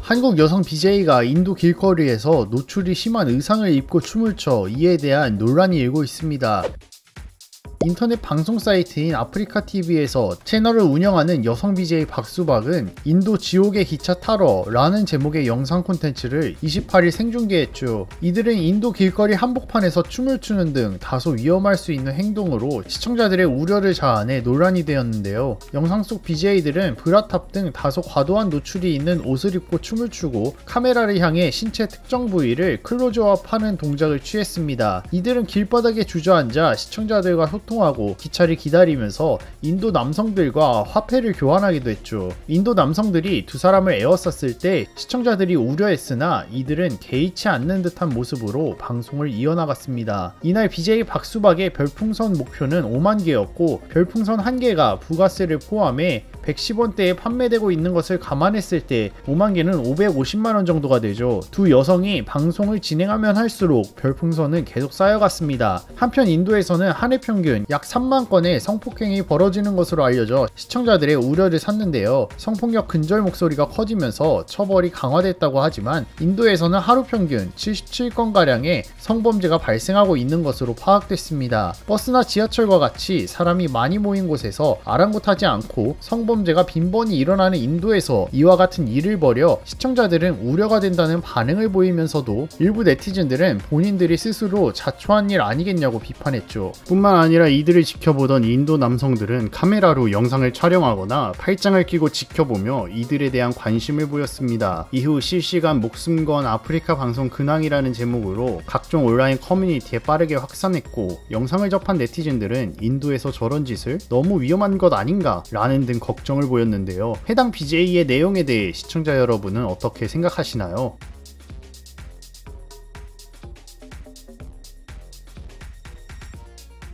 한국 여성 BJ가 인도 길거리에서 노출이 심한 의상을 입고 춤을 춰 이에 대한 논란이 일고 있습니다. 인터넷 방송 사이트인 아프리카TV에서 채널을 운영하는 여성 BJ 박수박은 인도 지옥의 기차 타러 라는 제목의 영상 콘텐츠를 28일 생중계했죠. 이들은 인도 길거리 한복판에서 춤을 추는 등 다소 위험할 수 있는 행동으로 시청자들의 우려를 자아내 논란이 되었는데요. 영상 속 BJ들은 브라탑 등 다소 과도한 노출이 있는 옷을 입고 춤을 추고 카메라를 향해 신체 특정 부위를 클로즈업하는 동작을 취했습니다. 이들은 길바닥에 주저앉아 시청자들과 소통하고 기차를 기다리면서 인도 남성들과 화폐를 교환하기도 했죠. 인도 남성들이 두 사람을 에워쌌을 때 시청자들이 우려했으나 이들은 개의치 않는 듯한 모습으로 방송을 이어나갔습니다. 이날 BJ 박수박의 별풍선 목표는 5만 개였고 별풍선 1개가 부가세를 포함해 110원대에 판매되고 있는 것을 감안했을 때 5만 개는 550만원 정도가 되죠. 두 여성이 방송을 진행하면 할수록 별풍선은 계속 쌓여갔습니다. 한편 인도에서는 한 해 평균 약 3만 건의 성폭행이 벌어지는 것으로 알려져 시청자들의 우려를 샀는데요. 성폭력 근절 목소리가 커지면서 처벌이 강화됐다고 하지만 인도에서는 하루 평균 77건가량의 성범죄가 발생하고 있는 것으로 파악됐습니다. 버스나 지하철과 같이 사람이 많이 모인 곳에서 아랑곳하지 않고 성범죄가 빈번히 일어나는 인도에서 이와 같은 일을 벌여 시청자들은 우려가 된다는 반응을 보이면서도 일부 네티즌들은 본인들이 스스로 자초한 일 아니겠냐고 비판했죠. 뿐만 아니라 이들을 지켜보던 인도 남성들은 카메라로 영상을 촬영하거나 팔짱을 끼고 지켜보며 이들에 대한 관심을 보였습니다. 이후 실시간 목숨 건 아프리카 방송 근황이라는 제목으로 각종 온라인 커뮤니티에 빠르게 확산했고, 영상을 접한 네티즌들은 인도에서 저런 짓을 너무 위험한 것 아닌가 라는 등 걱정을 보였는데요. 해당 BJ의 내용에 대해 시청자 여러분은 어떻게 생각하시나요?